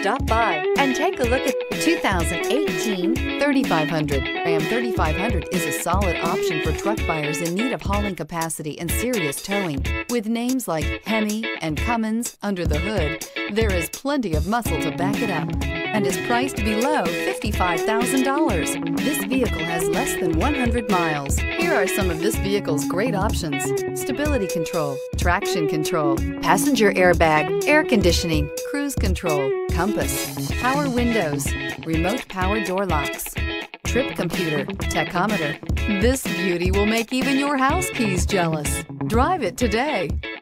Stop by and take a look at the 2018 3500. Ram 3500 is a solid option for truck buyers in need of hauling capacity and serious towing. With names like Hemi and Cummins under the hood, there is plenty of muscle to back it up and is priced below $55,000. This vehicle has less than 100 miles. Here are some of this vehicle's great options: stability control, traction control, passenger airbag, air conditioning, cruise control, compass, power windows, remote power door locks, trip computer, tachometer. This beauty will make even your house keys jealous. Drive it today.